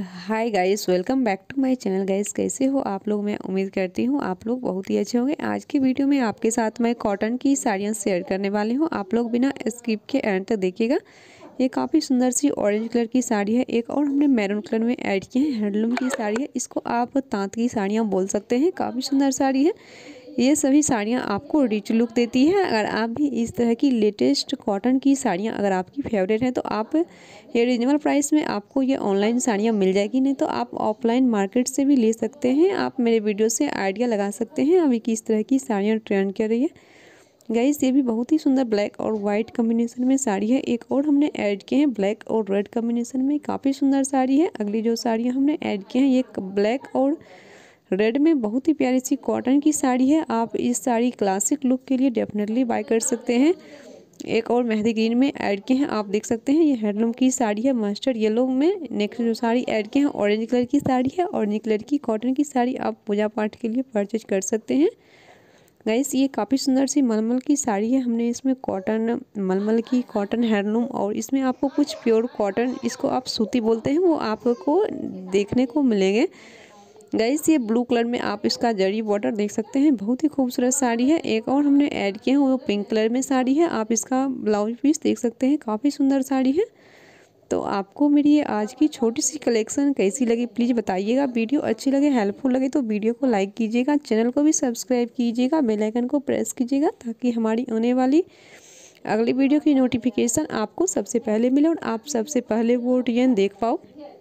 Hi guys, welcome back to my channel. Guys, कैसे हो आप लोग? मैं उम्मीद करती हूँ आप लोग बहुत ही अच्छे होंगे। आज की वीडियो में आपके साथ मैं कॉटन की साड़ियाँ शेयर करने वाली हूँ। आप लोग बिना स्किप के एंड तक देखिएगा। ये काफ़ी सुंदर सी ऑरेंज कलर की साड़ी है। एक और हमने मैरून कलर में ऐड किए हैं। हैंडलूम की साड़ी है, इसको आप तांत की साड़ियाँ बोल सकते हैं। काफ़ी सुंदर साड़ी है। ये सभी साड़ियाँ आपको रिच लुक देती है। अगर आप भी इस तरह की लेटेस्ट कॉटन की साड़ियाँ अगर आपकी फेवरेट हैं तो आप ये रिजनेबल प्राइस में आपको ये ऑनलाइन साड़ियाँ मिल जाएगी, नहीं तो आप ऑफलाइन मार्केट से भी ले सकते हैं। आप मेरे वीडियो से आइडिया लगा सकते हैं अभी किस तरह की साड़ियाँ ट्रेंड कर रही है। गाइस, ये भी बहुत ही सुंदर ब्लैक और वाइट कॉम्बिनेशन में साड़ी है। एक और हमने ऐड किए हैं ब्लैक और रेड कॉम्बिनेशन में, काफ़ी सुंदर साड़ी है। अगली जो साड़ियाँ हमने ऐड किए हैं ये ब्लैक और रेड में बहुत ही प्यारी सी कॉटन की साड़ी है। आप इस साड़ी क्लासिक लुक के लिए डेफिनेटली बाय कर सकते हैं। एक और मेहंदी ग्रीन में ऐड किए हैं, आप देख सकते हैं। ये हैंडलूम की साड़ी है। मस्टर्ड येलो में नेक्स्ट जो साड़ी ऐड किए हैं ऑरेंज कलर की साड़ी है। ऑरेंज कलर की कॉटन की साड़ी आप पूजा पाठ के लिए परचेज कर सकते हैं। गाइस, ये काफ़ी सुंदर सी मलमल की साड़ी है। हमने इसमें कॉटन, मलमल की कॉटन हैंडलूम और इसमें आपको कुछ प्योर कॉटन, इसको आप सूती बोलते हैं, वो आपको देखने को मिलेंगे। गाइस, ये ब्लू कलर में आप इसका जरी बॉर्डर देख सकते हैं। बहुत ही खूबसूरत साड़ी है। एक और हमने ऐड किए हैं वो पिंक कलर में साड़ी है। आप इसका ब्लाउज पीस देख सकते हैं, काफ़ी सुंदर साड़ी है। तो आपको मेरी ये आज की छोटी सी कलेक्शन कैसी लगी प्लीज़ बताइएगा। वीडियो अच्छी लगे, हेल्पफुल लगे तो वीडियो को लाइक कीजिएगा, चैनल को भी सब्सक्राइब कीजिएगा, बेल आइकन को प्रेस कीजिएगा ताकि हमारी आने वाली अगली वीडियो की नोटिफिकेशन आपको सबसे पहले मिले और आप सबसे पहले वो डिजाइन देख पाओ।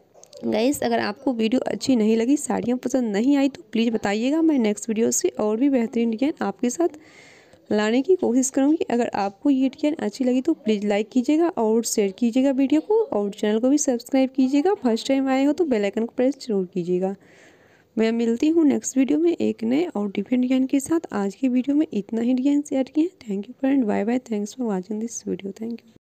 गाइस, अगर आपको वीडियो अच्छी नहीं लगी, साड़ियाँ पसंद नहीं आई तो प्लीज़ बताइएगा। मैं नेक्स्ट वीडियो से और भी बेहतरीन डिजाइन आपके साथ लाने की कोशिश करूँगी। अगर आपको ये डिजाइन अच्छी लगी तो प्लीज़ लाइक कीजिएगा और शेयर कीजिएगा वीडियो को, और चैनल को भी सब्सक्राइब कीजिएगा। फर्स्ट टाइम आए हो तो बेल आइकन को प्रेस जरूर कीजिएगा। मैं मिलती हूँ नेक्स्ट वीडियो में एक नए और डिफरेंट डिजाइन के साथ। आज की वीडियो में इतना ही डिजाइन शेयर किए हैं। Thank you friend, bye bye. Thanks for watching this video. Thank you.